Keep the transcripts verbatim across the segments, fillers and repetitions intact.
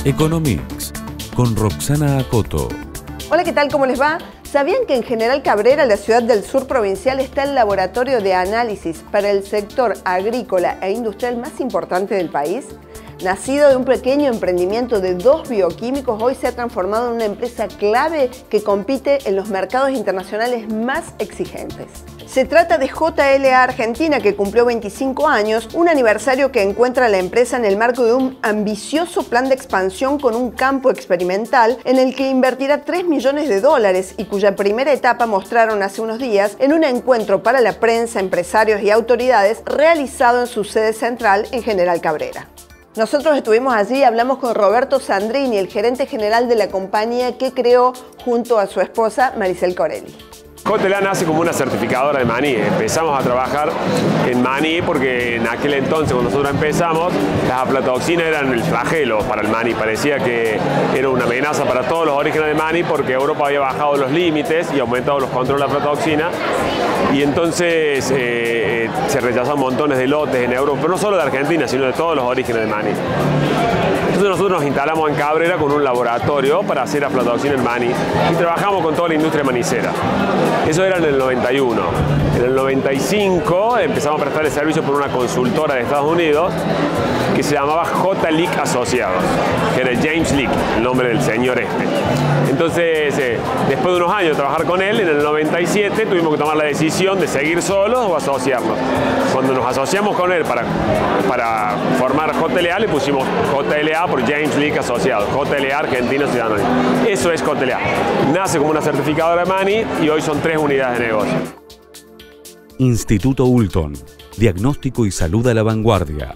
Economics, con Roxana Acoto. Hola, ¿qué tal? ¿Cómo les va? ¿Sabían que en General Cabrera, la ciudad del sur provincial, está el laboratorio de análisis para el sector agrícola e industrial más importante del país? Nacido de un pequeño emprendimiento de dos bioquímicos, hoy se ha transformado en una empresa clave que compite en los mercados internacionales más exigentes. Se trata de J L A Argentina, que cumplió veinticinco años, un aniversario que encuentra a la empresa en el marco de un ambicioso plan de expansión con un campo experimental en el que invertirá tres millones de dólares y cuya primera etapa mostraron hace unos días en un encuentro para la prensa, empresarios y autoridades realizado en su sede central en General Cabrera. Nosotros estuvimos allí y hablamos con Roberto Sandrini, el gerente general de la compañía que creó junto a su esposa Maricel Corelli. J L A nace como una certificadora de maní. Empezamos a trabajar en maní porque en aquel entonces, cuando nosotros empezamos, las aflatoxinas eran el flagelo para el maní. Parecía que era una amenaza para todos los orígenes de maní porque Europa había bajado los límites y aumentado los controles de aflatoxina. Y entonces eh, se rechazaron montones de lotes en Europa, pero no solo de Argentina, sino de todos los orígenes de maní. Entonces nosotros nos instalamos en Cabrera con un laboratorio para hacer aflatoxina en maní y trabajamos con toda la industria manicera. Eso era en el noventa y uno. En el noventa y cinco empezamos a prestar el servicio por una consultora de Estados Unidos que se llamaba J. Lick Asociados, que era James Lick, el nombre del señor este. Entonces, eh, después de unos años de trabajar con él, en el noventa y siete tuvimos que tomar la decisión de seguir solos o asociarnos. Cuando nos asociamos con él para, para formar J L A, le pusimos J L A por James Lick Asociados, J L A Argentino Ciudadano. Eso es J L A. Nace como una certificadora de maní y hoy son tres unidades de negocio. Instituto Ulton. Diagnóstico y salud a la vanguardia.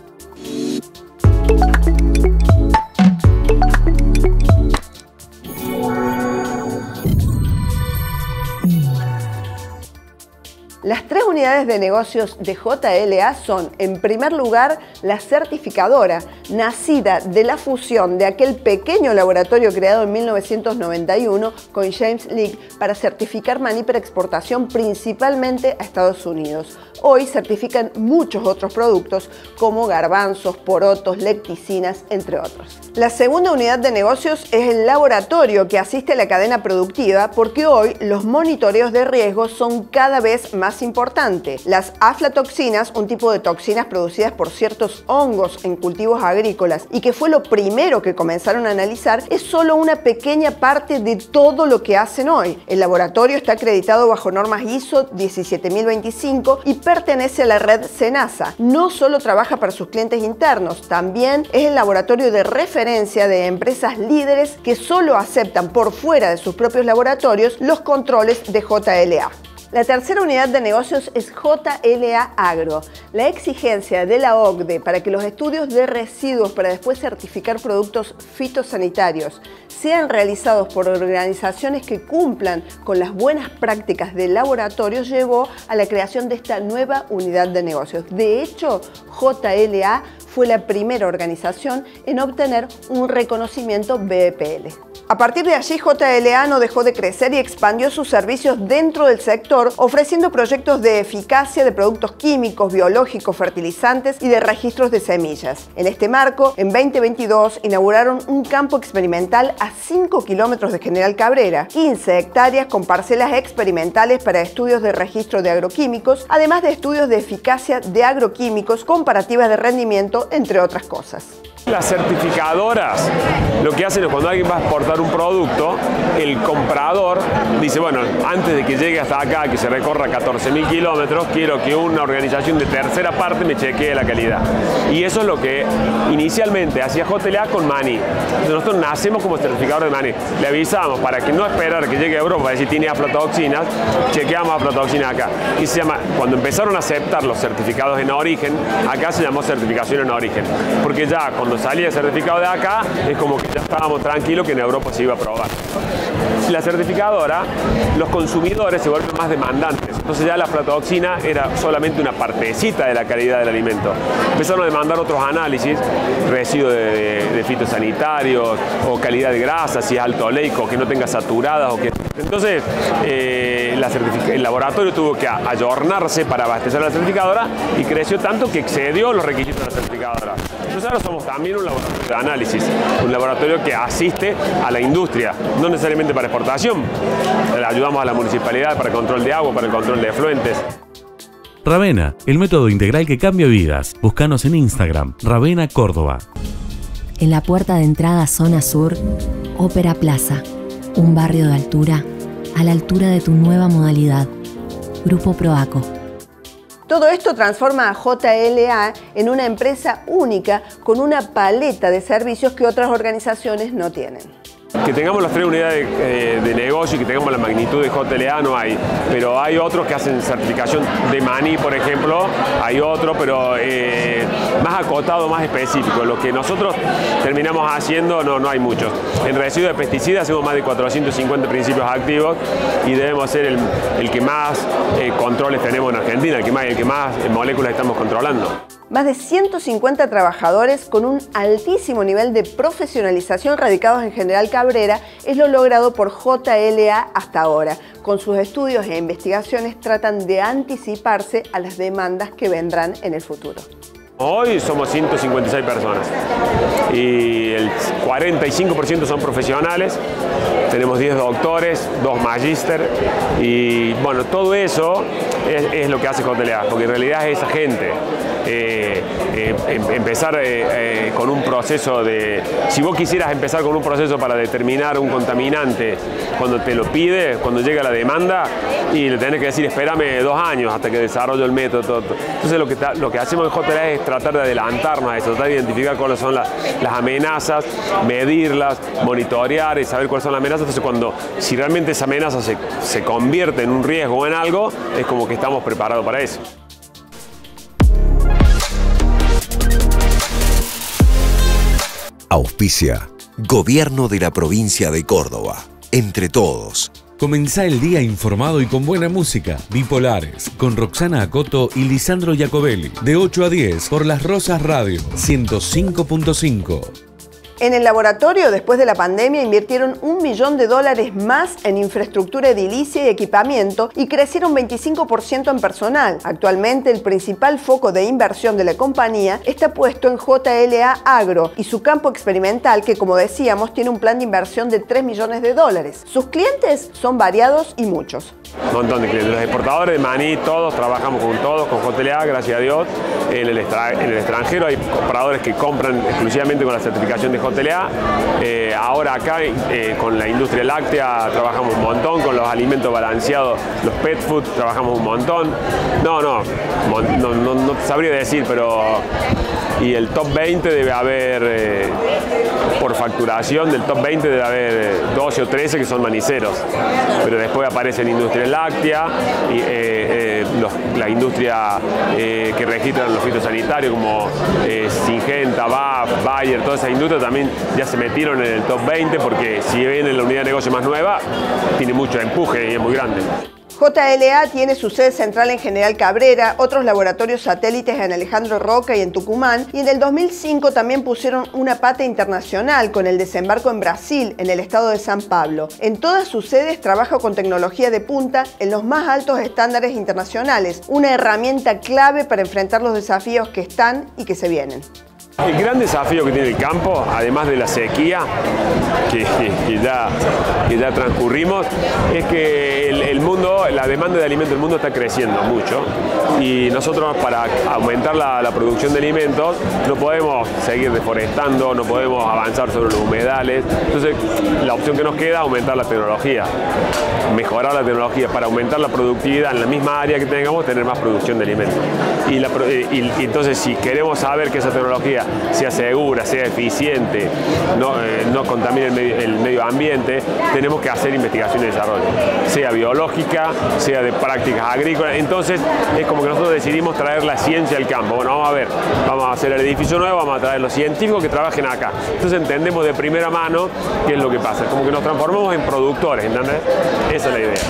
Las tres unidades de negocios de J L A son, en primer lugar, la certificadora, nacida de la fusión de aquel pequeño laboratorio creado en mil novecientos noventa y uno con James Lick para certificar maní para exportación principalmente a Estados Unidos. Hoy certifican muchos otros productos como garbanzos, porotos, lecticinas, entre otros. La segunda unidad de negocios es el laboratorio que asiste a la cadena productiva porque hoy los monitoreos de riesgos son cada vez más importantes. Las aflatoxinas, un tipo de toxinas producidas por ciertos hongos en cultivos agrícolas y que fue lo primero que comenzaron a analizar, es solo una pequeña parte de todo lo que hacen hoy. El laboratorio está acreditado bajo normas I S O diecisiete mil veinticinco y pertenece a la red SENASA. No solo trabaja para sus clientes internos, también es el laboratorio de referencia de empresas líderes que solo aceptan por fuera de sus propios laboratorios los controles de J L A. La tercera unidad de negocios es J L A Agro. La exigencia de la O C D E para que los estudios de residuos para después certificar productos fitosanitarios sean realizados por organizaciones que cumplan con las buenas prácticas del laboratorio llevó a la creación de esta nueva unidad de negocios. De hecho, J L A fue la primera organización en obtener un reconocimiento B E P L. A partir de allí, J L A no dejó de crecer y expandió sus servicios dentro del sector, ofreciendo proyectos de eficacia de productos químicos, biológicos, fertilizantes y de registros de semillas. En este marco, en veinte veintidós inauguraron un campo experimental a cinco kilómetros de General Cabrera, quince hectáreas con parcelas experimentales para estudios de registro de agroquímicos, además de estudios de eficacia de agroquímicos, comparativas de rendimiento, entre otras cosas. Las certificadoras lo que hacen es cuando alguien va a exportar un producto, el comprador dice, bueno, antes de que llegue hasta acá, que se recorra catorce mil kilómetros, quiero que una organización de tercera parte me chequee la calidad. Y eso es lo que inicialmente hacía J L A con maní. Entonces nosotros nacemos como certificador de maní. Le avisamos para que no esperar que llegue a Europa a decir tiene aflatoxinas, chequeamos aflatoxinas acá. Y se llama, cuando empezaron a aceptar los certificados en origen, acá se llamó certificación en origen. Porque ya cuando salía el certificado de acá, es como que ya estábamos tranquilos que en Europa se iba a probar. La certificadora, los consumidores se vuelven más demandantes. Entonces ya la aflatoxina era solamente una partecita de la calidad del alimento. Empezaron a demandar otros análisis, residuos de, de, de fitosanitarios o calidad de grasa, si es alto oleico, que no tenga saturadas o que... Entonces eh, la el laboratorio tuvo que ayornarse para abastecer a la certificadora y creció tanto que excedió los requisitos de la certificadora. certificadoras. Nosotros ahora somos también un laboratorio de análisis, un laboratorio que asiste a la industria, no necesariamente para exportación. Le ayudamos a la municipalidad para el control de agua, para el control de efluentes. Ravena, el método integral que cambia vidas. Búscanos en Instagram, Ravena Córdoba. En la puerta de entrada zona sur, Ópera Plaza, un barrio de altura, a la altura de tu nueva modalidad. Grupo Proaco. Todo esto transforma a J L A en una empresa única con una paleta de servicios que otras organizaciones no tienen. Que tengamos las tres unidades de, de negocio y que tengamos la magnitud de J L A no hay, pero hay otros que hacen certificación de maní, por ejemplo, hay otro, pero eh, más acotado, más específico. Lo que nosotros terminamos haciendo no, no hay muchos. En residuos de pesticidas hacemos más de cuatrocientos cincuenta principios activos y debemos ser el, el que más eh, controles tenemos en Argentina, el que más, el que más moléculas estamos controlando. Más de ciento cincuenta trabajadores con un altísimo nivel de profesionalización radicados en General Cabrera es lo logrado por J L A hasta ahora. Con sus estudios e investigaciones tratan de anticiparse a las demandas que vendrán en el futuro. Hoy somos ciento cincuenta y seis personas y el cuarenta y cinco por ciento son profesionales, tenemos diez doctores, dos magíster y bueno, todo eso es, es lo que hace J L A, porque en realidad es esa gente. Eh, eh, em, empezar eh, eh, con un proceso de... Si vos quisieras empezar con un proceso para determinar un contaminante cuando te lo pide, cuando llega la demanda, y le tenés que decir espérame dos años hasta que desarrollo el método. Todo, todo. Entonces lo que, lo que hacemos en J L A es tratar de adelantarnos a eso, tratar de identificar cuáles son la, las amenazas, medirlas, monitorear y saber cuáles son las amenazas. Entonces cuando, si realmente esa amenaza se, se convierte en un riesgo o en algo, es como que estamos preparados para eso. Auspicia Gobierno de la Provincia de Córdoba. Entre todos. Comenzá el día informado y con buena música. Bipolares, con Roxana Acoto y Lisandro Jacobelli. De ocho a diez por Las Rosas Radio, ciento cinco punto cinco. En el laboratorio, después de la pandemia, invirtieron un millón de dólares más en infraestructura edilicia y equipamiento y crecieron veinticinco por ciento en personal. Actualmente, el principal foco de inversión de la compañía está puesto en J L A Agro y su campo experimental, que como decíamos, tiene un plan de inversión de tres millones de dólares. Sus clientes son variados y muchos. Un montón de clientes. Los exportadores de maní, todos trabajamos con todos, con J L A, gracias a Dios. En el, extra, en el extranjero hay compradores que compran exclusivamente con la certificación de J L A. Eh, ahora acá eh, con la industria láctea trabajamos un montón, con los alimentos balanceados, los pet food trabajamos un montón. No, no, no, no, no te sabría decir, pero... Y el top veinte debe haber, eh, por facturación, del top veinte debe haber doce o trece que son maniceros. Pero después aparece la industria láctea, y, eh, eh, los, la industria eh, que registran los fitosanitarios como eh, Syngenta, B A F, Bayer, toda esa industria también ya se metieron en el top veinte porque si bien en la unidad de negocio más nueva, tiene mucho empuje y es muy grande. J L A tiene su sede central en General Cabrera, otros laboratorios satélites en Alejandro Roca y en Tucumán, y en el dos mil cinco también pusieron una pata internacional con el desembarco en Brasil, en el estado de San Pablo. En todas sus sedes trabaja con tecnología de punta en los más altos estándares internacionales, una herramienta clave para enfrentar los desafíos que están y que se vienen. El gran desafío que tiene el campo, además de la sequía que, que, que, ya, que ya transcurrimos, es que el, el mundo, la demanda de alimentos del mundo está creciendo mucho y nosotros para aumentar la, la producción de alimentos no podemos seguir deforestando, no podemos avanzar sobre los humedales. Entonces la opción que nos queda es aumentar la tecnología, mejorar la tecnología para aumentar la productividad en la misma área que tengamos, tener más producción de alimentos. Y, la, y, y entonces si queremos saber que esa tecnología sea segura, sea eficiente, no, eh, no contamine el medio, el medio ambiente, tenemos que hacer investigación y desarrollo, sea biológica, sea de prácticas agrícolas. Entonces es como que nosotros decidimos traer la ciencia al campo. Bueno, vamos a ver, vamos a hacer el edificio nuevo, vamos a traer los científicos que trabajen acá. Entonces entendemos de primera mano qué es lo que pasa, como que nos transformamos en productores, ¿entendés? Esa es la idea.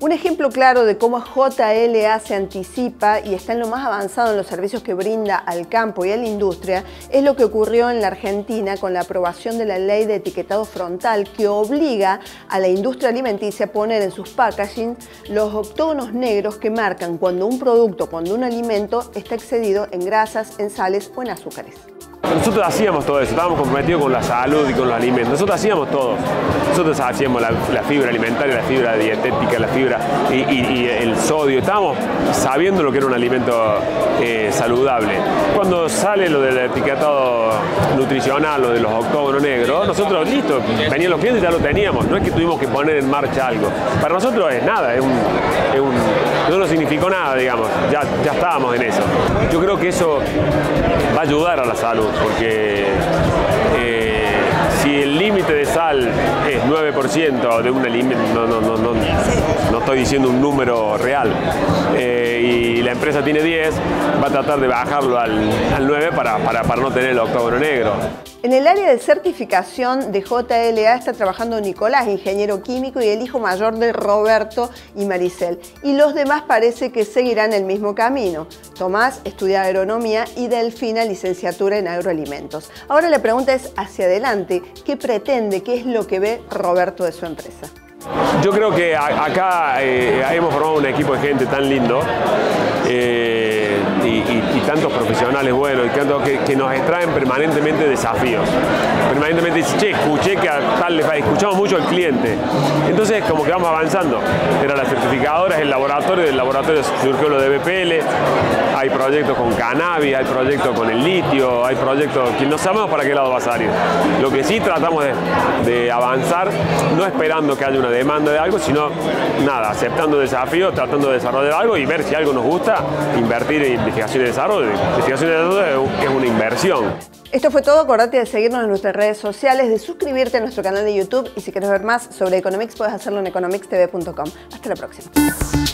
Un ejemplo claro de cómo J L A se anticipa y está en lo más avanzado en los servicios que brinda al campo y a la industria es lo que ocurrió en la Argentina con la aprobación de la ley de etiquetado frontal que obliga a la industria alimenticia a poner en sus packaging los octógonos negros que marcan cuando un producto, cuando un alimento está excedido en grasas, en sales o en azúcares. Nosotros hacíamos todo eso, estábamos comprometidos con la salud y con los alimentos. Nosotros hacíamos todo. Nosotros hacíamos la, la fibra alimentaria, la fibra dietética, la fibra y, y, y el sodio. Estábamos sabiendo lo que era un alimento eh, saludable. Cuando sale lo del etiquetado nutricional, lo de los octógonos negros, nosotros, listo, venían los clientes y ya lo teníamos. No es que tuvimos que poner en marcha algo. Para nosotros es nada, es un, es un, no nos significó nada, digamos. Ya, ya estábamos en eso. Yo creo que eso va a ayudar a la salud. Porque eh, si el límite de sal es nueve por ciento de un alimento, no, no, no, no, no estoy diciendo un número real, eh, y la empresa tiene diez, va a tratar de bajarlo al, al nueve para, para, para no tener el octógono negro. En el área de certificación de J L A está trabajando Nicolás, ingeniero químico y el hijo mayor de Roberto y Maricel. Y los demás parece que seguirán el mismo camino. Tomás estudia agronomía y Delfina licenciatura en agroalimentos. Ahora la pregunta es hacia adelante, ¿qué pretende, qué es lo que ve Roberto de su empresa? Yo creo que a, acá eh, hemos formado un equipo de gente tan lindo eh, y, y, y tantos profesionales buenos y tanto que, que nos extraen permanentemente desafíos. Permanentemente dicen, che, escuché que a tal le escuchamos mucho al cliente. Entonces como que vamos avanzando. Era la certificadora, es el laboratorio, del laboratorio surgió lo de B P L, hay proyectos con cannabis, hay proyectos con el litio, hay proyectos que no sabemos para qué lado va a salir. Lo que sí tratamos de, de avanzar, no esperando que haya una demanda de algo, sino nada, aceptando desafíos, tratando de desarrollar algo y ver si algo nos gusta, invertir en investigación y desarrollo. Investigación y desarrollo es una inversión. Esto fue todo, acordate de seguirnos en nuestras redes sociales, de suscribirte a nuestro canal de YouTube y si quieres ver más sobre Economics puedes hacerlo en economics t v punto com. Hasta la próxima.